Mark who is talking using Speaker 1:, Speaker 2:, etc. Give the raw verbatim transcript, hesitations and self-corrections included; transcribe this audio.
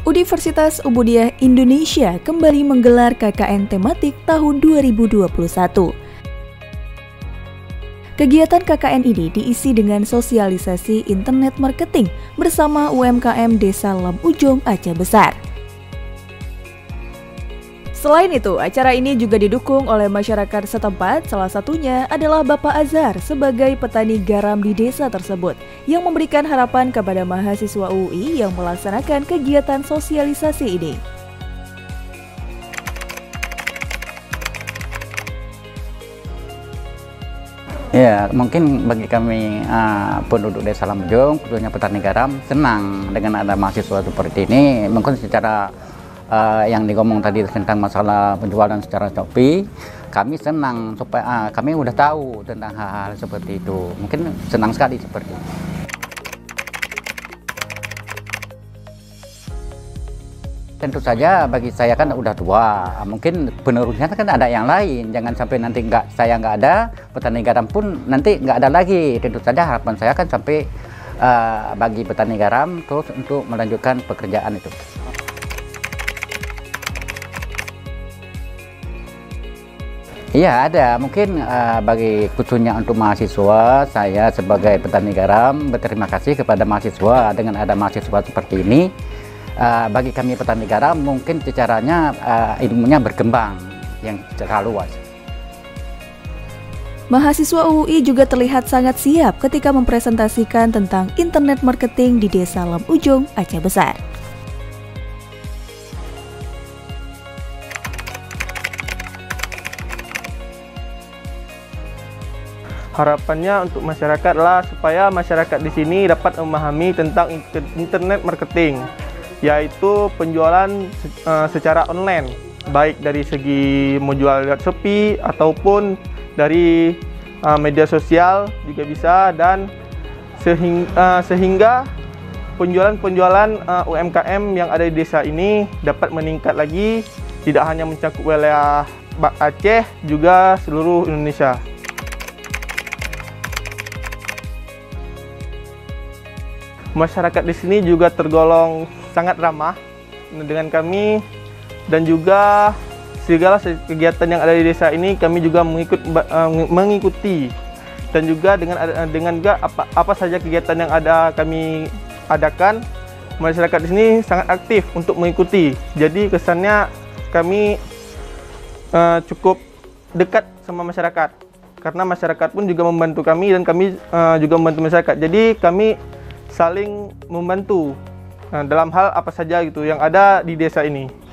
Speaker 1: Universitas Ubudiyah Indonesia kembali menggelar K K N tematik tahun dua ribu dua puluh satu. Kegiatan K K N ini diisi dengan sosialisasi internet marketing bersama U M K M Desa Lem Ujung, Aceh Besar. Selain itu, acara ini juga didukung oleh masyarakat setempat, salah satunya adalah Bapak Azhar sebagai petani garam di desa tersebut, yang memberikan harapan kepada mahasiswa U I yang melaksanakan kegiatan sosialisasi ini.
Speaker 2: Ya, mungkin bagi kami uh, penduduk Desa Lem Ujung, khususnya petani garam, senang dengan ada mahasiswa seperti ini. Mungkin secara Uh, yang digomong tadi tentang masalah penjualan secara Shopee, kami senang supaya uh, kami udah tahu tentang hal-hal seperti itu. Mungkin senang sekali seperti itu. Tentu saja bagi saya kan udah tua, mungkin penerusnya kan ada yang lain. Jangan sampai nanti nggak saya nggak ada, petani garam pun nanti nggak ada lagi. Tentu saja harapan saya kan sampai uh, bagi petani garam terus untuk melanjutkan pekerjaan itu. Iya ada, mungkin uh, bagi khususnya untuk mahasiswa, saya sebagai petani garam berterima kasih kepada mahasiswa dengan ada mahasiswa seperti ini. Uh, bagi kami petani garam mungkin caranya uh, ilmunya berkembang yang secara luas.
Speaker 1: Mahasiswa U I juga terlihat sangat siap ketika mempresentasikan tentang internet marketing di Desa Lem Ujung, Aceh Besar.
Speaker 3: Harapannya untuk masyarakat lah supaya masyarakat di sini dapat memahami tentang internet marketing, yaitu penjualan secara online, baik dari segi menjual lewat Shopee ataupun dari media sosial juga bisa, dan sehingga, sehingga penjualan-penjualan U M K M yang ada di desa ini dapat meningkat lagi, tidak hanya mencakup wilayah Aceh, juga seluruh Indonesia. Masyarakat di sini juga tergolong sangat ramah dengan kami, dan juga segala kegiatan yang ada di desa ini kami juga mengikut, uh, mengikuti, dan juga dengan dengan juga apa, apa saja kegiatan yang ada kami adakan, masyarakat di sini sangat aktif untuk mengikuti. Jadi kesannya kami uh, cukup dekat sama masyarakat, karena masyarakat pun juga membantu kami dan kami uh, juga membantu masyarakat. Jadi kami saling membantu dalam hal apa saja gitu yang ada di desa ini.